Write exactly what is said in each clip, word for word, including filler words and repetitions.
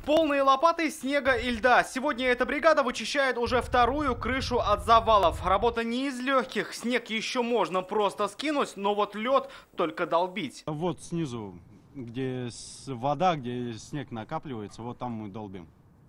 Полные лопаты снега и льда. Сегодня эта бригада вычищает уже вторую крышу от завалов. Работа не из легких. Снег еще можно просто скинуть, но вот лед только долбить. Вот снизу, где вода, где снег накапливается, вот там мы долбим.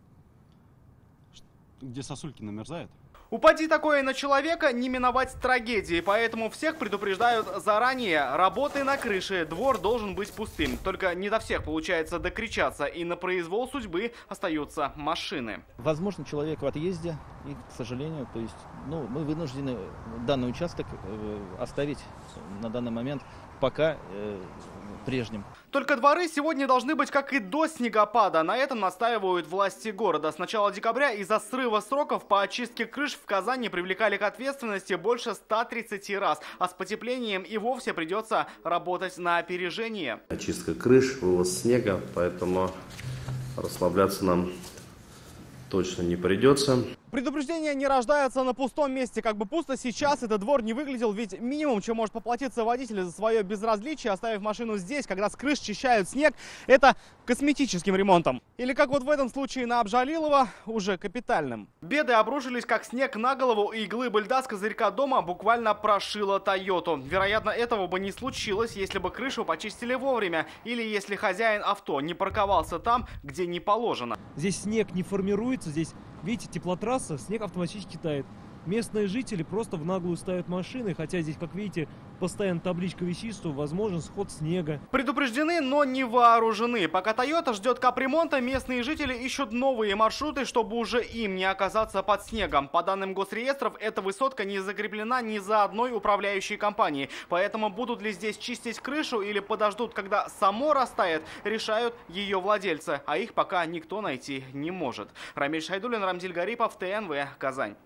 Где сосульки намерзают. Упади такое на человека, не миновать трагедии, поэтому всех предупреждают заранее. Работы на крыше, двор должен быть пустым. Только не до всех получается докричаться, и на произвол судьбы остаются машины. Возможно, человек в отъезде, и, к сожалению, то есть, ну, мы вынуждены данный участок оставить на данный момент пока э, прежним. Только дворы сегодня должны быть как и до снегопада. На этом настаивают власти города. С начала декабря из-за срыва сроков по очистке крыш в Казани привлекали к ответственности больше ста тридцати раз. А с потеплением и вовсе придется работать на опережение. Очистка крыш, вывоз снега, поэтому расслабляться нам точно не придется. Предупреждения не рождаются на пустом месте. Как бы пусто сейчас этот двор не выглядел, ведь минимум, чем может поплатиться водитель за свое безразличие, оставив машину здесь, когда с крыш чищают снег, это косметическим ремонтом. Или как вот в этом случае на Абджалилова, уже капитальным. Беды обрушились как снег на голову, и глыба льда с козырька дома буквально прошила Тойоту. Вероятно, этого бы не случилось, если бы крышу почистили вовремя, или если хозяин авто не парковался там, где не положено. Здесь снег не формируется, здесь, видите, теплотрасса, снег автоматически тает. Местные жители просто в наглую ставят машины, хотя здесь, как видите, постоянно табличка висит, что возможен сход снега. Предупреждены, но не вооружены. Пока Toyota ждет капремонта, местные жители ищут новые маршруты, чтобы уже им не оказаться под снегом. По данным госреестров, эта высотка не закреплена ни за одной управляющей компанией. Поэтому будут ли здесь чистить крышу или подождут, когда само растает, решают ее владельцы. А их пока никто найти не может. Рамиль Шайдуллин, Рамзиль Гарипов, ТНВ, Казань.